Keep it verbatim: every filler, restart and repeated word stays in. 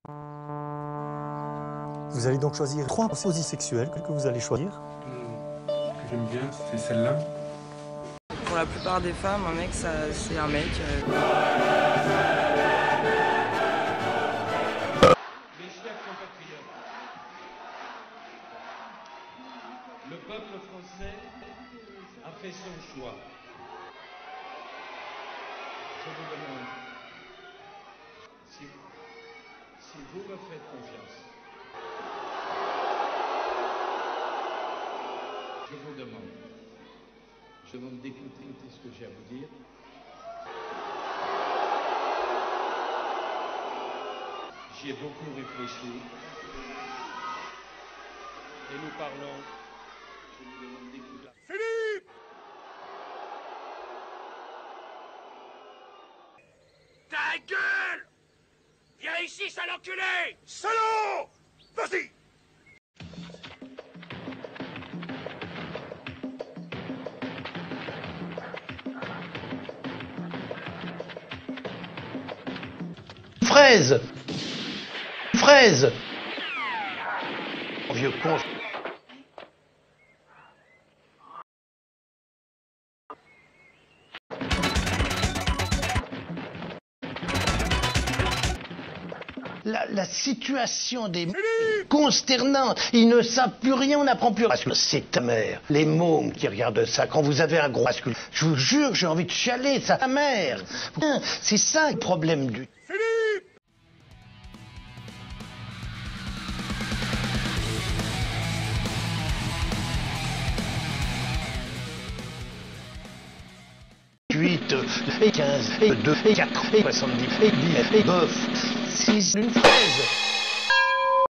Vous allez donc choisir trois posies sexuelles que vous allez choisir. Mmh. Que j'aime bien, c'est celle-là. Pour la plupart des femmes, un mec, c'est un mec. Euh... Mes chers compatriotes, le peuple français a fait son choix. Je vous demande, si, si vous me faites confiance, je vous demande, je vous demande d'écouter ce que j'ai à vous dire. J'y ai beaucoup réfléchi. Et nous parlons. Je vous demande d'écouter. Philippe! Ta gueule! Viens ici, sale enculé! Salaud! Vas-y! Fraise! Fraise! Vieux con. La, la situation des m... consternante. Ils ne savent plus rien, on n'apprend plus. C'est ta mère. Les mômes qui regardent ça, quand vous avez un gros masculin. Je vous jure que j'ai envie de chialer, ça. Ta mère. C'est ça le problème du... Philippe! huit, et quinze, et deux, et quatre, et soixante-dix, et dix, et neuf, six, une fraise.